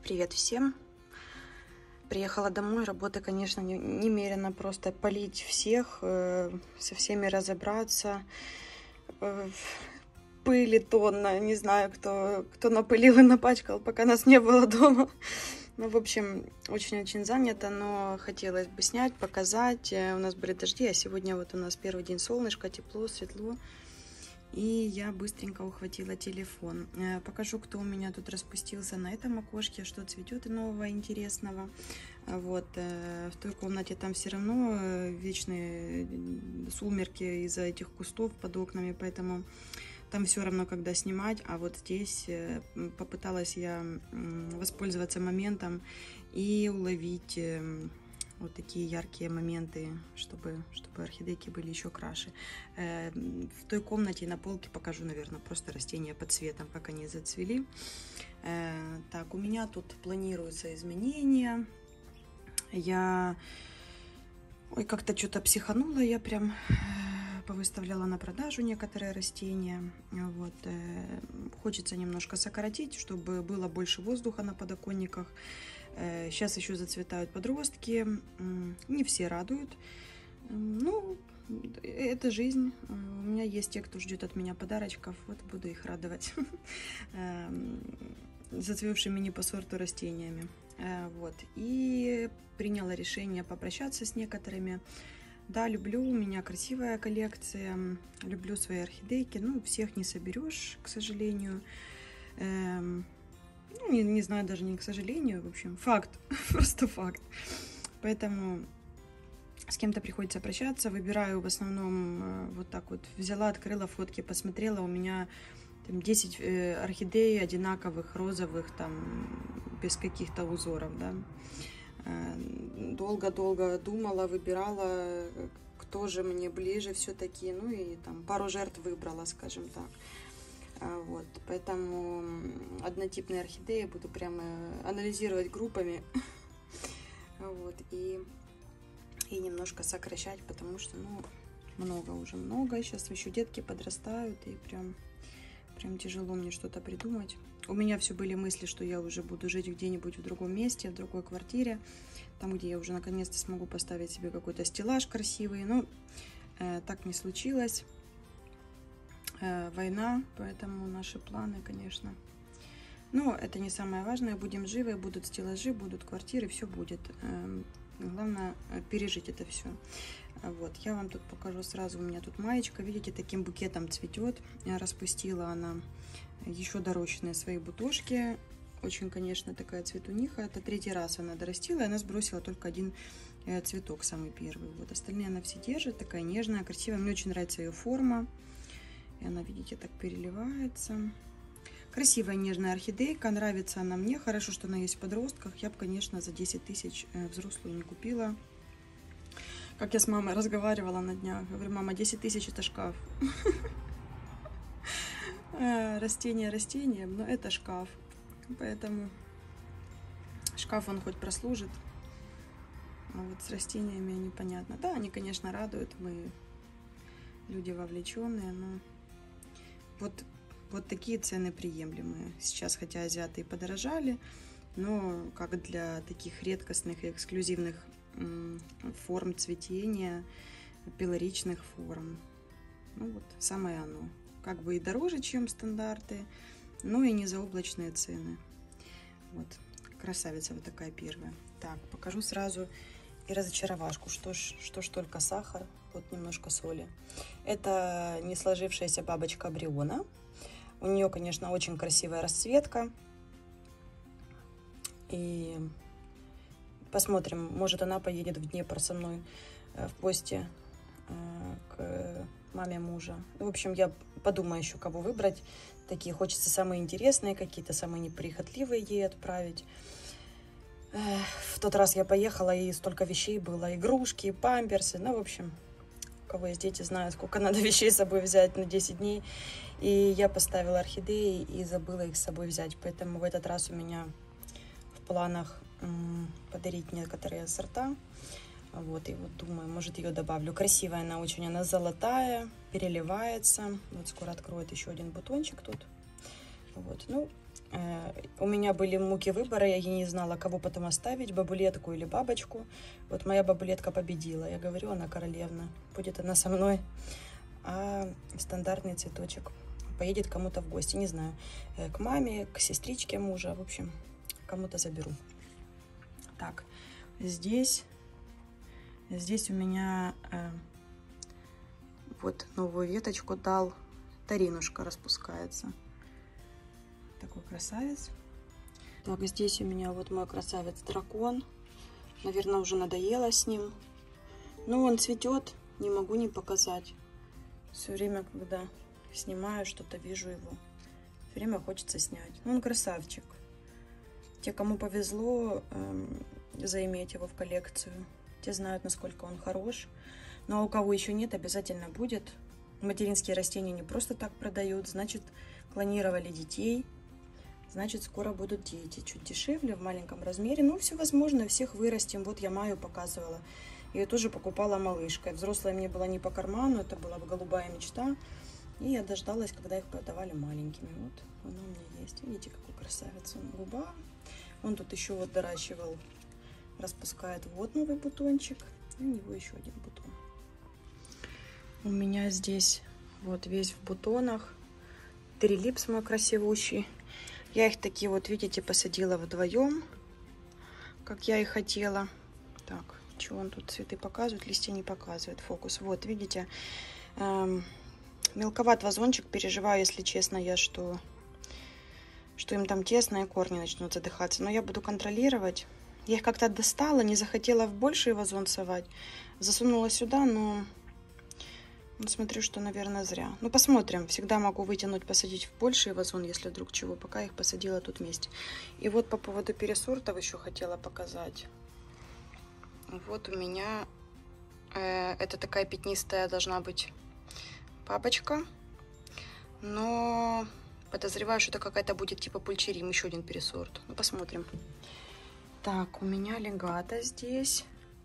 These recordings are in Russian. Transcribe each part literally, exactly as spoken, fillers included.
Привет всем! Приехала домой, работы, конечно, не- немерено, просто полить всех, э, со всеми разобраться. Э, пыли тонна, не знаю, кто, кто напылил и напачкал, пока нас не было дома. Ну, в общем, очень-очень занято, но хотелось бы снять, показать. Э, У нас были дожди, а сегодня вот у нас первый день солнышко, тепло, светло. И я быстренько ухватила телефон. Э, Покажу, кто у меня тут распустился на этом окошке, что цветет нового интересного. А Вот, э, в той комнате там все равно э, вечные сумерки из-за этих кустов под окнами, поэтому там все равно, когда снимать. А вот здесь э, попыталась я м, воспользоваться моментом и уловить э, вот такие яркие моменты, чтобы, чтобы орхидейки были еще краше. Э, В той комнате на полке покажу, наверное, просто растения под цветом, как они зацвели. Э, Так, у меня тут планируются изменения. Я, ой, как-то что-то психанула, я прям э, повыставляла на продажу некоторые растения. Вот. э, Хочется немножко сократить, чтобы было больше воздуха на подоконниках. Э, Сейчас еще зацветают подростки. М, Не все радуют. М, Ну, это жизнь. Э, У меня есть те, кто ждет от меня подарочков. Вот буду их радовать Эм, зацвевшими не по сорту растениями. Э, Вот. И приняла решение попрощаться с некоторыми. Да, люблю, у меня красивая коллекция, люблю свои орхидейки. Ну, всех не соберешь, к сожалению. Эм, Ну, не, не знаю, даже не к сожалению, в общем, факт, просто факт. Поэтому с кем-то приходится прощаться, выбираю в основном э, вот так вот. Взяла, открыла фотки, посмотрела, у меня там десять э, орхидей одинаковых, розовых, там, без каких-то узоров, да. Э, Долго-долго думала, выбирала, кто же мне ближе все-таки, ну и там пару жертв выбрала, скажем так. А, Вот, поэтому однотипные орхидеи буду прямо анализировать группами, вот, и, и немножко сокращать, потому что, ну, много уже, много. Сейчас еще детки подрастают, и прям, прям тяжело мне что-то придумать. У меня все были мысли, что я уже буду жить где-нибудь в другом месте, в другой квартире, там, где я уже наконец-то смогу поставить себе какой-то стеллаж красивый, но э, так не случилось. Война, поэтому наши планы, конечно. Но это не самое важное. Будем живы, будут стеллажи, будут квартиры, все будет. Главное пережить это все. Вот, я вам тут покажу сразу. У меня тут маечка, видите, таким букетом цветет. Распустила она еще дорощенные свои бутошки. Очень, конечно, такая цветуниха. Это третий раз она дорастила, и она сбросила только один цветок, самый первый. Вот, остальные она все держит, такая нежная, красивая. Мне очень нравится ее форма. И она, видите, так переливается. Красивая нежная орхидейка. Нравится она мне. Хорошо, что она есть в подростках. Я бы, конечно, за десять тысяч взрослую не купила. Как я с мамой разговаривала на днях. Говорю, мама, десять тысяч это шкаф. Растение растением, но это шкаф. Поэтому шкаф он хоть прослужит. А вот с растениями непонятно. Да, они, конечно, радуют. Мы люди вовлеченные, но Вот, вот такие цены приемлемые. Сейчас, хотя азиаты и подорожали, но как для таких редкостных и эксклюзивных форм цветения, пилоричных форм. Ну вот, самое оно. Как бы и дороже, чем стандарты, но и не заоблачные цены. Вот, красавица вот такая первая. Так, покажу сразу и разочаровашку. Что ж, что ж только сахар, вот немножко соли. Это не сложившаяся бабочка Бриона. У нее, конечно, очень красивая расцветка. И посмотрим, может, она поедет в Днепр со мной в гости к маме мужа. В общем, я подумаю еще, кого выбрать. Такие хочется самые интересные какие-то, самые неприхотливые ей отправить. В тот раз я поехала, и столько вещей было. Игрушки, памперсы. Ну, в общем, у кого есть дети, знают, сколько надо вещей с собой взять на десять дней. И я поставила орхидеи и забыла их с собой взять. Поэтому в этот раз у меня в планах подарить некоторые сорта. Вот, и вот думаю, может, ее добавлю. Красивая она очень, она золотая, переливается. Вот скоро откроет еще один бутончик тут. Вот, ну, У меня были муки выбора, я не знала, кого потом оставить, бабулетку или бабочку. Вот моя бабулетка победила. Я говорю, она королевна, будет она со мной. А стандартный цветочек поедет кому-то в гости, не знаю, к маме, к сестричке мужа, в общем, кому-то заберу. Так, здесь, здесь у меня э, вот новую веточку дал, таринушка распускается. Такой красавец. Так, здесь у меня вот мой красавец-дракон. Наверное, уже надоело с ним. Но он цветет, не могу не показать. Все время, когда снимаю что-то, вижу его. Все время хочется снять. Ну, он красавчик. Те, кому повезло эм, заиметь его в коллекцию, те знают, насколько он хорош. Но у кого еще нет, обязательно будет. Материнские растения не просто так продают. Значит, клонировали детей. Значит, скоро будут дети. Чуть дешевле, в маленьком размере. Ну, все возможно, всех вырастим. Вот я Майю показывала. Ее тоже покупала малышкой. Взрослая мне была не по карману. Это была голубая мечта. И я дождалась, когда их продавали маленькими. Вот она у меня есть. Видите, какой красавец он. Губа. Он тут еще вот доращивал. Распускает вот новый бутончик. И у него еще один бутон. У меня здесь вот весь в бутонах. Трилипс мой красивущий. Я их такие вот, видите, посадила вдвоем, как я и хотела. Так, что он тут цветы показывает, листья не показывает, фокус. Вот, видите, эм, мелковат вазончик, переживаю, если честно, я, что, что им там тесно и корни начнут задыхаться. Но я буду контролировать. Я их как-то достала, не захотела в больший вазон совать. Засунула сюда, но... Смотрю, что, наверное, зря. Ну, посмотрим. Всегда могу вытянуть, посадить в больший вазон, если вдруг чего. Пока их посадила тут вместе. И вот по поводу пересортов еще хотела показать. Вот у меня э, это такая пятнистая должна быть бабочка. Но подозреваю, что это какая-то будет типа пульчерим. Еще один пересорт. Ну, посмотрим. Так, у меня легата здесь.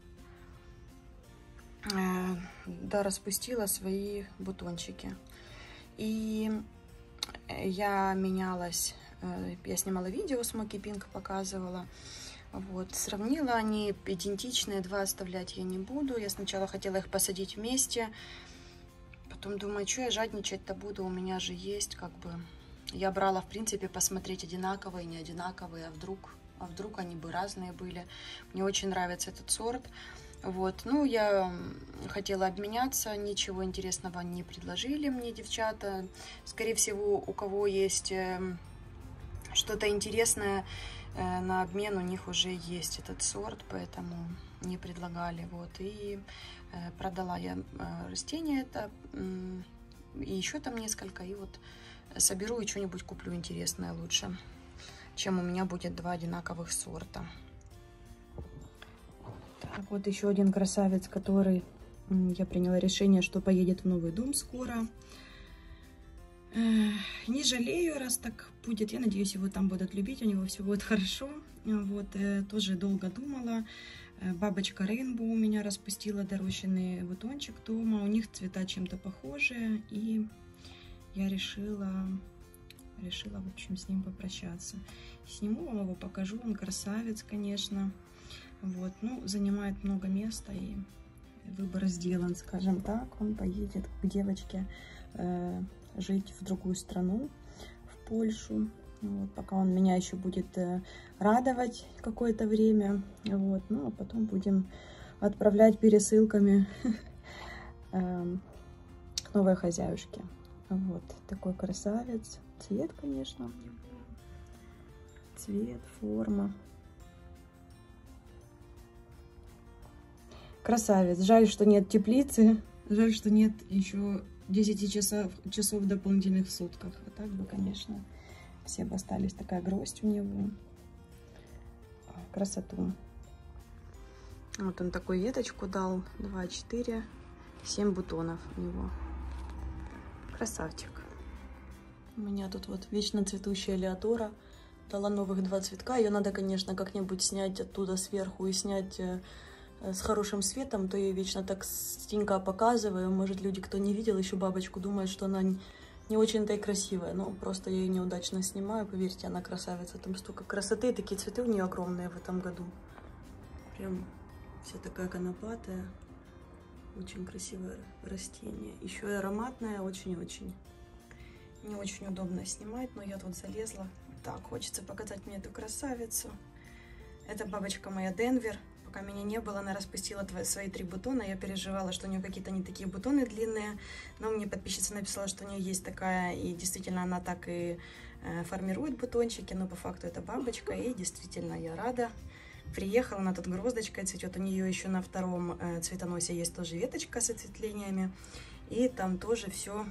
Да, распустила свои бутончики. И я менялась, я снимала видео, Smoky Pink показывала. Вот, сравнила, они идентичные, два оставлять я не буду. Я сначала хотела их посадить вместе. Потом думаю, что я жадничать-то буду, у меня же есть, как бы. Я брала, в принципе, посмотреть одинаковые, не одинаковые, а вдруг, а вдруг они бы разные были. Мне очень нравится этот сорт. Вот, ну, я хотела обменяться, ничего интересного не предложили мне девчата. Скорее всего, у кого есть что-то интересное на обмен, у них уже есть этот сорт, поэтому не предлагали. Вот, и продала я растение это, и еще там несколько, и вот соберу и что-нибудь куплю интересное лучше, чем у меня будет два одинаковых сорта. Так, вот еще один красавец, который я приняла решение, что поедет в новый дом скоро. Не жалею, раз так будет. Я надеюсь, его там будут любить, у него все будет хорошо. Вот, тоже долго думала. Бабочка Рейнбоу у меня распустила дорощенный бутончик дома. У них цвета чем-то похожие. И я решила, решила, в общем, с ним попрощаться. Сниму вам его, покажу. Он красавец, конечно. Вот, ну, занимает много места, и выбор сделан, скажем так. Он поедет к девочке э, жить в другую страну, в Польшу. Вот, пока он меня еще будет э, радовать какое-то время. Вот, ну, а потом будем отправлять пересылками э, к новой хозяюшке. Вот, такой красавец. Цвет, конечно, цвет, форма. Красавец. Жаль, что нет теплицы. Жаль, что нет еще десяти часов, часов дополнительных в сутках. А так бы, конечно, все бы остались. Такая гроздь у него. Красоту. Вот он такую веточку дал. два, четыре, семь бутонов у него. Красавчик. У меня тут вот вечно цветущая Леотора. Дала новых два цветка. Ее надо, конечно, как-нибудь снять оттуда сверху и снять с хорошим светом, то я вечно так стенька показываю. Может, люди, кто не видел еще бабочку, думают, что она не очень-то и красивая, но просто я ее неудачно снимаю. Поверьте, она красавица. Там столько красоты, такие цветы у нее огромные в этом году. Прям вся такая конопатая. Очень красивое растение. Еще и ароматное, очень-очень. Не очень удобно снимать, но я тут залезла. Так, хочется показать мне эту красавицу. Это бабочка моя Денвер. Пока меня не было, она распустила свои три бутона. Я переживала, что у нее какие-то не такие бутоны длинные. Но мне подписчица написала, что у нее есть такая. И действительно она так и э, формирует бутончики. Но по факту это бабочка. И действительно я рада. Приехала, она тут гроздочкой цветет. У нее еще на втором э, цветоносе есть тоже веточка с ответвлениями. И там тоже все,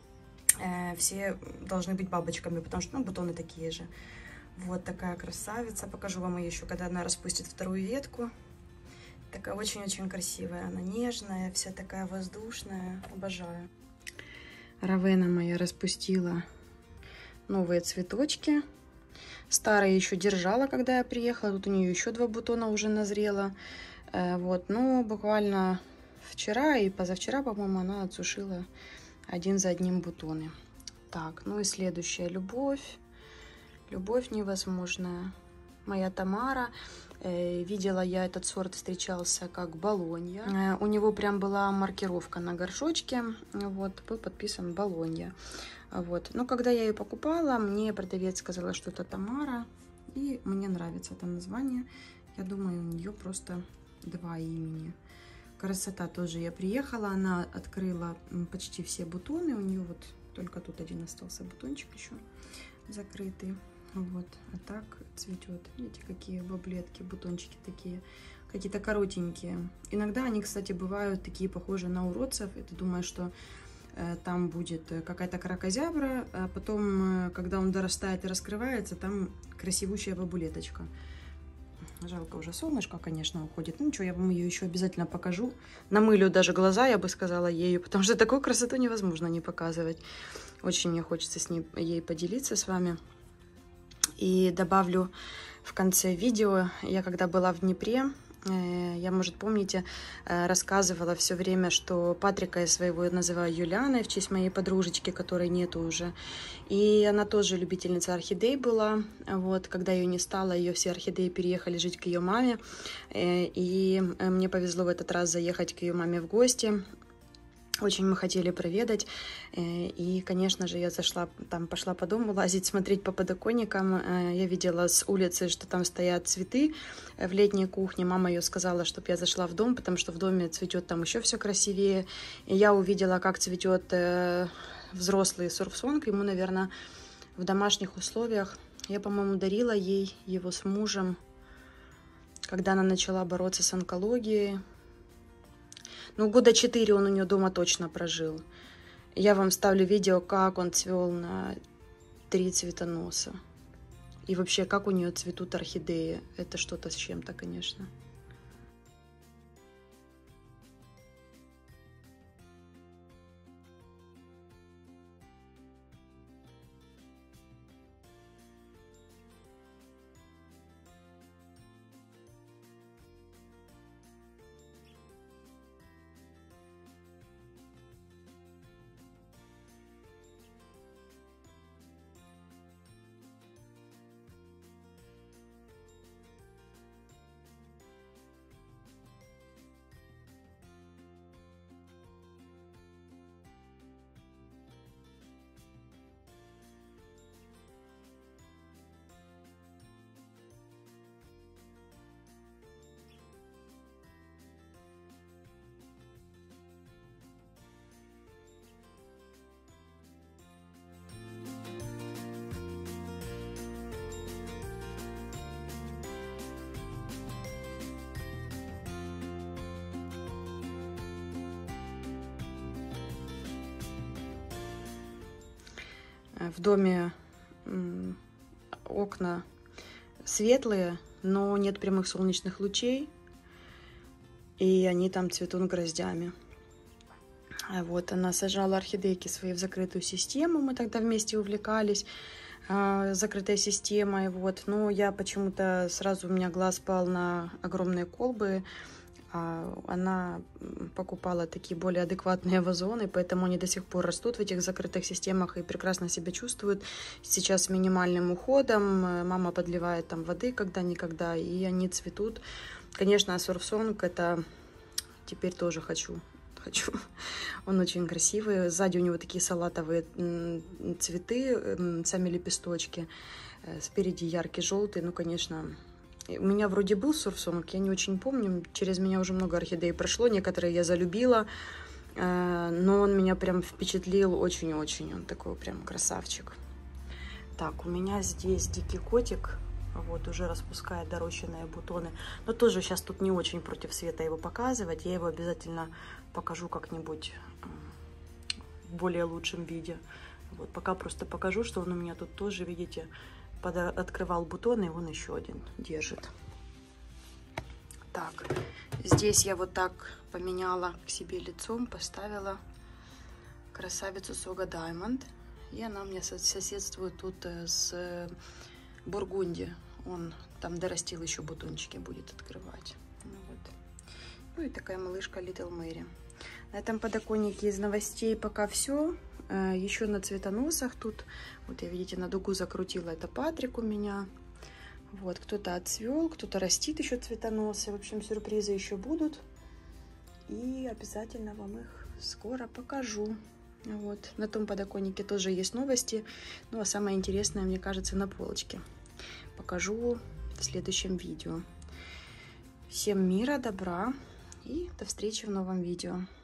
э, все должны быть бабочками, потому что ну, бутоны такие же. Вот такая красавица. Покажу вам ее еще, когда она распустит вторую ветку. Такая очень-очень красивая. Она нежная, вся такая воздушная. Обожаю. Равена моя распустила новые цветочки. Старая еще держала, когда я приехала. Тут у нее еще два бутона уже назрело. Вот, но буквально вчера и позавчера, по-моему, она отсушила один за одним бутоны. Так, ну и следующая любовь. Любовь невозможная. Моя Тамара. Видела я этот сорт, встречался как Болонья. У него прям была маркировка на горшочке. Вот, был подписан Болонья. Вот. Но когда я ее покупала, мне продавец сказала, что это Тамара. И мне нравится это название. Я думаю, у нее просто два имени. Красота тоже. Я приехала, она открыла почти все бутоны. У нее вот только тут один остался бутончик еще закрытый. Вот. А так цветет. Видите, какие баблетки, бутончики такие. Какие-то коротенькие. Иногда они, кстати, бывают такие похожие на уродцев. И ты думаешь, что там будет какая-то кракозябра, а потом, когда он дорастает и раскрывается, там красивущая бабулеточка. Жалко, уже солнышко, конечно, уходит. Ну ничего, я вам ее еще обязательно покажу. Намылю даже глаза, я бы сказала, ею, потому что такую красоту невозможно не показывать. Очень мне хочется с ней, ей поделиться с вами. И добавлю в конце видео, я когда была в Днепре, я, может, помните, рассказывала все время, что Патрика я своего называю Юлианой в честь моей подружечки, которой нету уже. И она тоже любительница орхидей была. Вот, когда ее не стало, ее все орхидеи переехали жить к ее маме. И мне повезло в этот раз заехать к ее маме в гости. Очень мы хотели проведать, и, конечно же, я зашла, там пошла по дому лазить, смотреть по подоконникам. Я видела с улицы, что там стоят цветы в летней кухне. Мама ее сказала, чтобы я зашла в дом, потому что в доме цветет там еще все красивее. И я увидела, как цветет взрослый сурфсонг. Ему, наверное, в домашних условиях. Я, по-моему, дарила ей его с мужем, когда она начала бороться с онкологией. Ну, года четыре он у нее дома точно прожил. Я вам ставлю видео, как он цвел на три цветоноса. И вообще, как у нее цветут орхидеи. Это что-то с чем-то, конечно. В доме окна светлые, но нет прямых солнечных лучей, и они там цветут гроздями. Вот, она сажала орхидейки свои в закрытую систему, мы тогда вместе увлекались закрытой системой, вот. Но я почему-то сразу, у меня глаз пал на огромные колбы, А она покупала такие более адекватные вазоны, поэтому они до сих пор растут в этих закрытых системах и прекрасно себя чувствуют. Сейчас с минимальным уходом, мама подливает там воды когда-никогда, и они цветут. Конечно, Сурф-Сонг это теперь тоже хочу. Хочу. Он очень красивый. Сзади у него такие салатовые цветы, сами лепесточки. Спереди яркий желтый. Ну, конечно, у меня вроде был Сурф-Сонг, я не очень помню. Через меня уже много орхидей прошло. Некоторые я залюбила. Но он меня прям впечатлил очень-очень. Он такой прям красавчик. Так, у меня здесь дикий котик. Вот, уже распускает дорощенные бутоны. Но тоже сейчас тут не очень против света его показывать. Я его обязательно покажу как-нибудь в более лучшем виде. Вот, пока просто покажу, что он у меня тут тоже, видите, под... открывал бутоны, и он еще один держит. Так, здесь я вот так поменяла к себе лицом, поставила красавицу Сога Даймонд. И она мне соседствует тут с Бургунди. Он там дорастил, еще бутончики будет открывать. Ну, вот. Ну и такая малышка Little Mary. На этом подоконнике из новостей пока все. Еще на цветоносах тут, вот я, видите, на дугу закрутила. Это Патрик у меня. Вот, кто-то отцвел, кто-то растит еще цветоносы. В общем, сюрпризы еще будут. И обязательно вам их скоро покажу. Вот, на том подоконнике тоже есть новости. Ну, а самое интересное, мне кажется, на полочке. Покажу в следующем видео. Всем мира, добра и до встречи в новом видео.